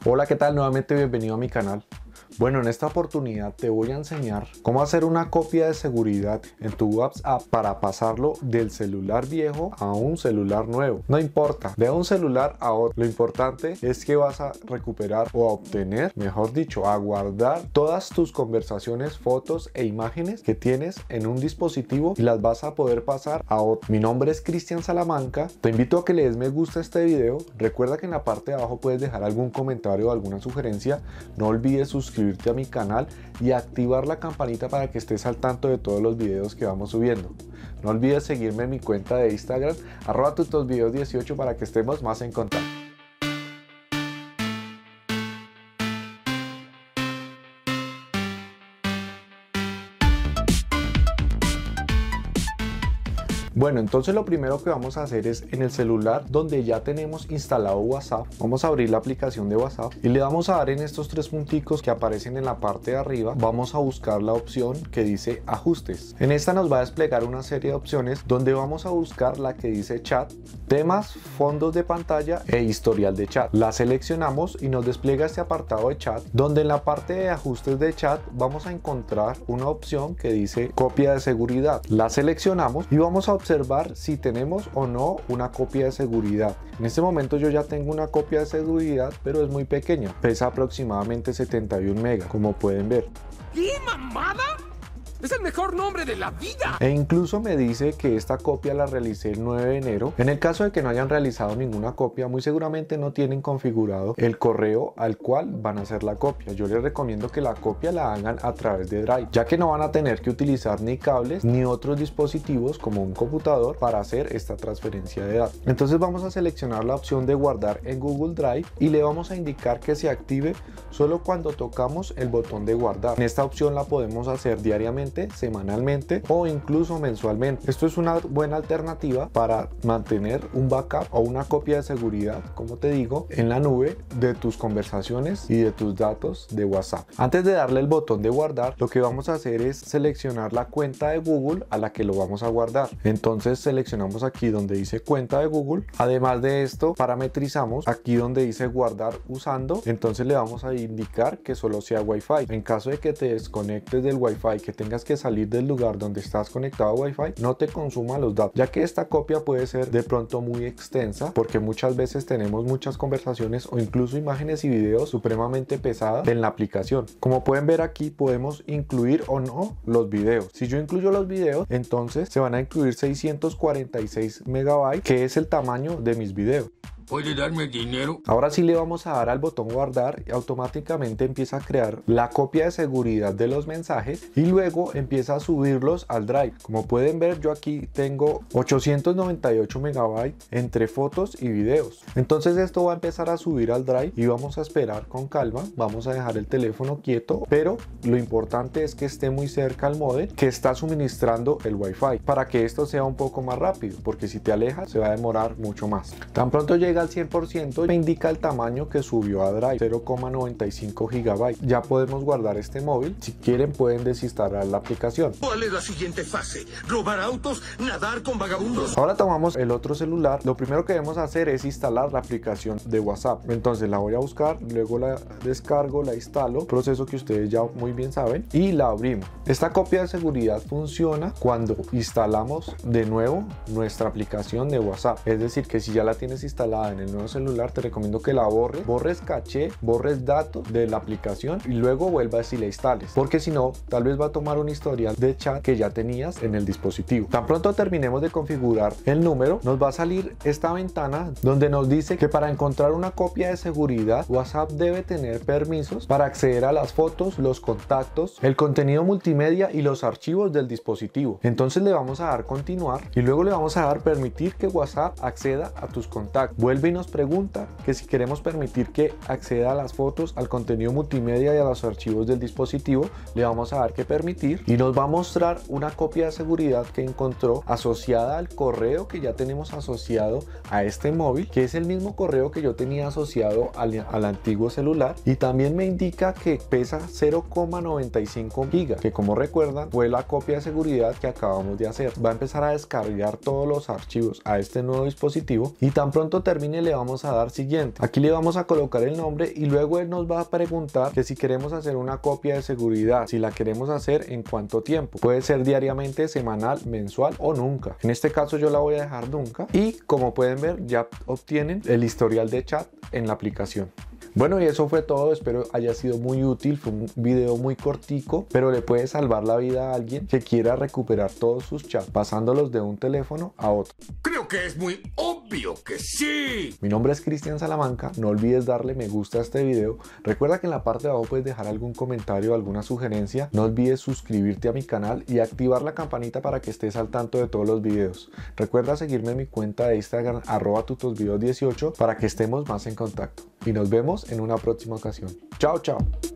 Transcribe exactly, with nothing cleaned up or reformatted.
Hola, ¿qué tal? Nuevamente bienvenido a mi canal. Bueno, en esta oportunidad te voy a enseñar cómo hacer una copia de seguridad en tu WhatsApp para pasarlo del celular viejo a un celular nuevo. No importa, de un celular a otro. Lo importante es que vas a recuperar o a obtener, mejor dicho, a guardar todas tus conversaciones, fotos e imágenes que tienes en un dispositivo y las vas a poder pasar a otro. Mi nombre es Cristian Salamanca. Te invito a que le des me gusta a este video. Recuerda que en la parte de abajo puedes dejar algún comentario o alguna sugerencia. No olvides suscribirte a mi canal y activar la campanita para que estés al tanto de todos los videos que vamos subiendo. No olvides seguirme en mi cuenta de Instagram arroba tutosvideos dieciocho para que estemos más en contacto. Bueno, entonces lo primero que vamos a hacer es en el celular donde ya tenemos instalado WhatsApp, vamos a abrir la aplicación de WhatsApp y le vamos a dar en estos tres punticos que aparecen en la parte de arriba. Vamos a buscar la opción que dice ajustes. En esta nos va a desplegar una serie de opciones donde vamos a buscar la que dice chat, temas, fondos de pantalla e historial de chat. La seleccionamos y nos despliega este apartado de chat, donde en la parte de ajustes de chat vamos a encontrar una opción que dice copia de seguridad. La seleccionamos y vamos a observar si tenemos o no una copia de seguridad. En este momento yo ya tengo una copia de seguridad, pero es muy pequeña, pesa aproximadamente setenta y un megas, como pueden ver. ¿Qué mamada? ¡Es el mejor nombre de la vida! E incluso me dice que esta copia la realicé el nueve de enero. En el caso de que no hayan realizado ninguna copia, muy seguramente no tienen configurado el correo al cual van a hacer la copia. Yo les recomiendo que la copia la hagan a través de Drive, ya que no van a tener que utilizar ni cables ni otros dispositivos como un computador para hacer esta transferencia de datos. Entonces vamos a seleccionar la opción de guardar en Google Drive y le vamos a indicar que se active solo cuando tocamos el botón de guardar. En esta opción la podemos hacer diariamente, semanalmente o incluso mensualmente. Esto es una buena alternativa para mantener un backup o una copia de seguridad, como te digo, en la nube de tus conversaciones y de tus datos de WhatsApp. Antes de darle el botón de guardar, lo que vamos a hacer es seleccionar la cuenta de Google a la que lo vamos a guardar. Entonces seleccionamos aquí donde dice cuenta de Google. Además de esto, parametrizamos aquí donde dice guardar usando. Entonces le vamos a indicar que solo sea Wi-Fi. En caso de que te desconectes del Wi-Fi, que tengas que salir del lugar donde estás conectado a Wi-Fi, no te consuma los datos, ya que esta copia puede ser de pronto muy extensa, porque muchas veces tenemos muchas conversaciones o incluso imágenes y videos supremamente pesadas en la aplicación. Como pueden ver aquí, podemos incluir o no los videos. Si yo incluyo los videos, entonces se van a incluir seiscientos cuarenta y seis megabytes, que es el tamaño de mis videos. ¿Puede darme dinero? Ahora sí le vamos a dar al botón guardar y automáticamente empieza a crear la copia de seguridad de los mensajes y luego empieza a subirlos al Drive. Como pueden ver, yo aquí tengo ochocientos noventa y ocho megabytes entre fotos y videos. Entonces esto va a empezar a subir al Drive y vamos a esperar con calma. Vamos a dejar el teléfono quieto, pero lo importante es que esté muy cerca al módem que está suministrando el Wi-Fi para que esto sea un poco más rápido, porque si te alejas se va a demorar mucho más. Tan pronto llegue al cien por ciento me indica el tamaño que subió a Drive, cero coma noventa y cinco gigabytes. Ya podemos guardar este móvil. Si quieren pueden desinstalar la aplicación. ¿Cuál es la siguiente fase? ¿Robar autos? ¿Nadar con vagabundos? Ahora tomamos el otro celular. Lo primero que debemos hacer es instalar la aplicación de WhatsApp. Entonces la voy a buscar, luego la descargo, la instalo, proceso que ustedes ya muy bien saben, y la abrimos. Esta copia de seguridad funciona cuando instalamos de nuevo nuestra aplicación de WhatsApp. Es decir, que si ya la tienes instalada en el nuevo celular, te recomiendo que la borres, borres caché, borres datos de la aplicación y luego vuelvas y la instales, porque si no, tal vez va a tomar un historial de chat que ya tenías en el dispositivo. Tan pronto terminemos de configurar el número, nos va a salir esta ventana donde nos dice que para encontrar una copia de seguridad, WhatsApp debe tener permisos para acceder a las fotos, los contactos, el contenido multimedia y los archivos del dispositivo. Entonces le vamos a dar continuar y luego le vamos a dar permitir que WhatsApp acceda a tus contactos. Vuelve y nos pregunta que si queremos permitir que acceda a las fotos, al contenido multimedia y a los archivos del dispositivo. Le vamos a dar que permitir y nos va a mostrar una copia de seguridad que encontró asociada al correo que ya tenemos asociado a este móvil, que es el mismo correo que yo tenía asociado al, al antiguo celular, y también me indica que pesa cero coma noventa y cinco gigas, que como recuerdan fue la copia de seguridad que acabamos de hacer. Va a empezar a descargar todos los archivos a este nuevo dispositivo y tan pronto termine termine le vamos a dar siguiente. Aquí le vamos a colocar el nombre y luego él nos va a preguntar que si queremos hacer una copia de seguridad, si la queremos hacer en cuánto tiempo. Puede ser diariamente, semanal, mensual o nunca. En este caso yo la voy a dejar nunca y como pueden ver ya obtienen el historial de chat en la aplicación. Bueno, y eso fue todo, espero haya sido muy útil, fue un video muy cortico, pero le puede salvar la vida a alguien que quiera recuperar todos sus chats pasándolos de un teléfono a otro. Creo que es muy obvio que sí. Mi nombre es Cristian Salamanca, no olvides darle me gusta a este video, recuerda que en la parte de abajo puedes dejar algún comentario o alguna sugerencia, no olvides suscribirte a mi canal y activar la campanita para que estés al tanto de todos los videos. Recuerda seguirme en mi cuenta de Instagram arroba tutosvideos dieciocho para que estemos más en contacto y nos vemos en una próxima ocasión. Chao, chao.